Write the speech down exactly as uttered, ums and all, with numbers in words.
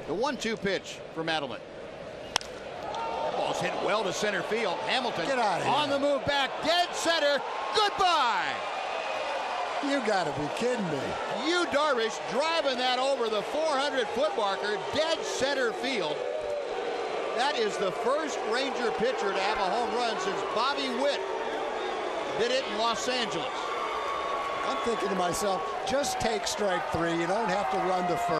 The one two pitch for Madeline. That ball's hit well to center field. Hamilton Get out of here. on the move back. Dead center. Goodbye. You got to be kidding me. Yu Darvish driving that over the four hundred foot marker. Dead center field. That is the first Ranger pitcher to have a home run since Bobby Witt did it in Los Angeles. I'm thinking to myself, just take strike three. You don't have to run to first.